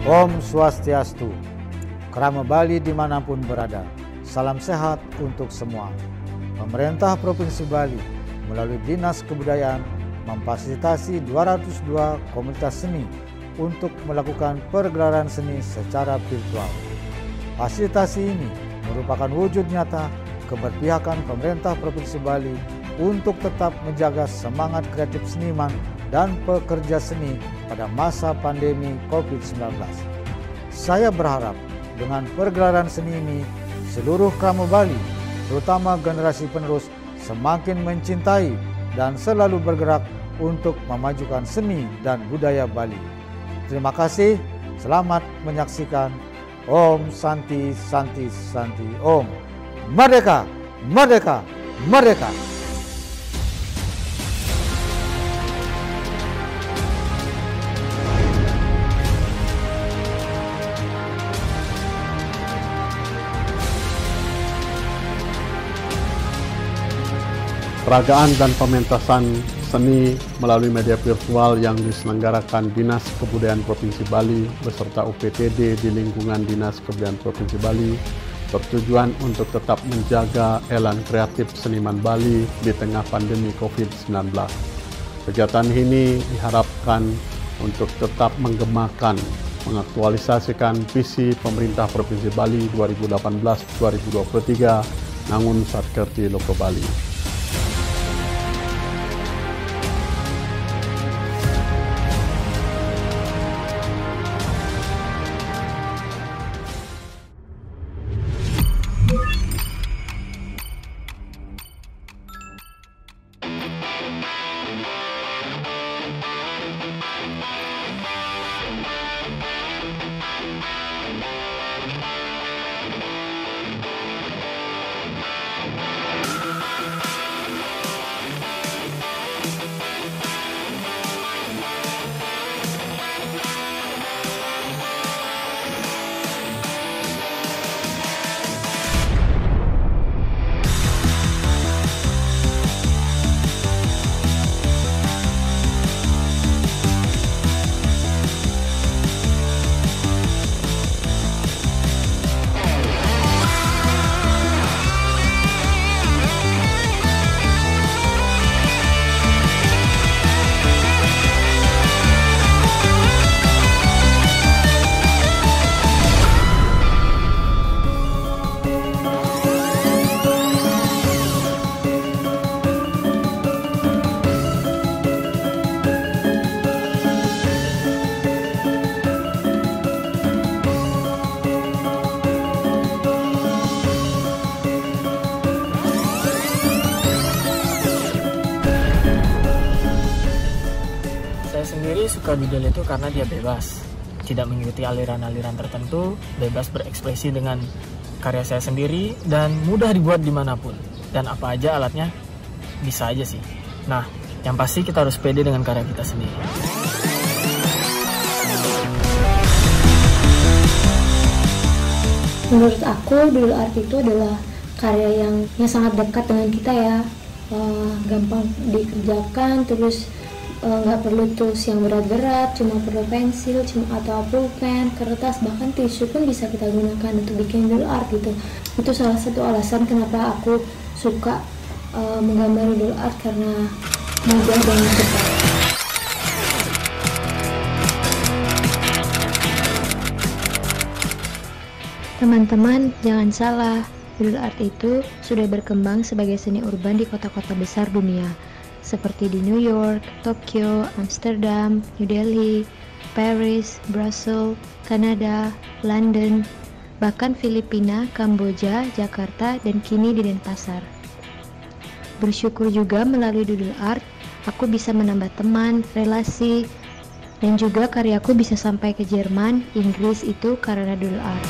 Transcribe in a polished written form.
Om Swastiastu. Krama Bali dimanapun berada, salam sehat untuk semua. Pemerintah Provinsi Bali melalui Dinas Kebudayaan memfasilitasi 202 komunitas seni untuk melakukan pergelaran seni secara virtual. Fasilitasi ini merupakan wujud nyata keberpihakan pemerintah Provinsi Bali untuk tetap menjaga semangat kreatif seniman dan pekerja seni pada masa pandemi COVID-19. Saya berharap dengan pergelaran seni ini, seluruh Krama Bali, terutama generasi penerus, semakin mencintai dan selalu bergerak untuk memajukan seni dan budaya Bali. Terima kasih, selamat menyaksikan. Om Santi Santi Santi Om. Merdeka! Merdeka! Merdeka! Peragaan dan pementasan seni melalui media virtual yang diselenggarakan Dinas Kebudayaan Provinsi Bali beserta UPTD di lingkungan Dinas Kebudayaan Provinsi Bali bertujuan untuk tetap menjaga elan kreatif seniman Bali di tengah pandemi COVID-19. Kegiatan ini diharapkan untuk tetap menggemakan, mengaktualisasikan visi pemerintah Provinsi Bali 2018-2023 Nangun Satkerti Loko Bali. Sendiri suka doodle itu karena dia bebas, tidak mengikuti aliran-aliran tertentu, bebas berekspresi dengan karya saya sendiri dan mudah dibuat dimanapun, dan apa aja alatnya bisa aja sih. Nah, yang pasti kita harus pede dengan karya kita sendiri. Menurut aku, doodle art itu adalah karya yang sangat dekat dengan kita ya, gampang dikerjakan, terus nggak perlu tools yang berat-berat, cuma perlu pensil, atau pulpen, kertas, bahkan tisu pun bisa kita gunakan untuk bikin doodle art gitu. Itu salah satu alasan kenapa aku suka menggambar doodle art, karena mudah dan cepat. Teman-teman, jangan salah, doodle art itu sudah berkembang sebagai seni urban di kota-kota besar dunia, seperti di New York, Tokyo, Amsterdam, New Delhi, Paris, Brussels, Kanada, London, bahkan Filipina, Kamboja, Jakarta, dan kini di Denpasar. Bersyukur juga melalui doodle art, aku bisa menambah teman, relasi, dan juga karyaku bisa sampai ke Jerman, Inggris itu karena doodle art.